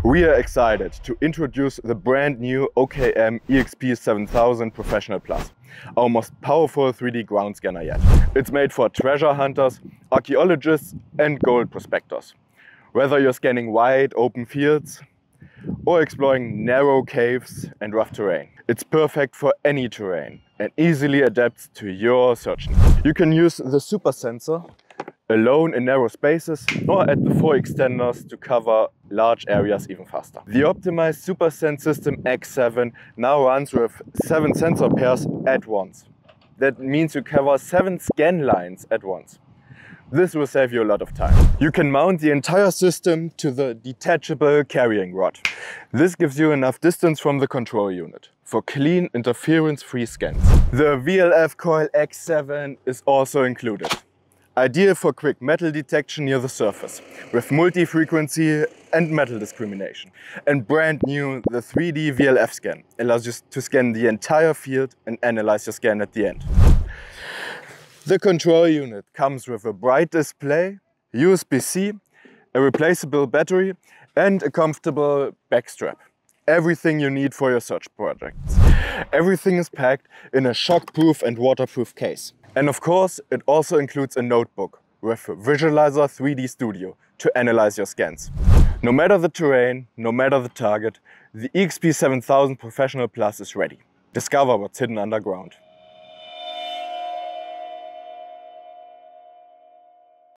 We are excited to introduce the brand new OKM eXp 7000 Professional Plus, our most powerful 3D ground scanner yet. It's made for treasure hunters, archaeologists and gold prospectors. Whether you're scanning wide open fields or exploring narrow caves and rough terrain, it's perfect for any terrain and easily adapts to your search needs. You can use the super sensor alone in narrow spaces or add the 4 extenders to cover large areas even faster. The optimized SuperSense system X7 now runs with 7 sensor pairs at once. That means you cover 7 scan lines at once. This will save you a lot of time. You can mount the entire system to the detachable carrying rod. This gives you enough distance from the control unit for clean, interference-free scans. The VLF coil X7 is also included. Ideal for quick metal detection near the surface, with multi-frequency and metal discrimination. And brand new, the 3D VLF Scan allows you to scan the entire field and analyze your scan at the end. The control unit comes with a bright display, USB-C, a replaceable battery and a comfortable back strap. Everything you need for your search projects. Everything is packed in a shockproof and waterproof case. And of course, it also includes a notebook with Visualizer 3D Studio to analyze your scans. No matter the terrain, no matter the target, the eXp 7000 Professional Plus is ready. Discover what's hidden underground.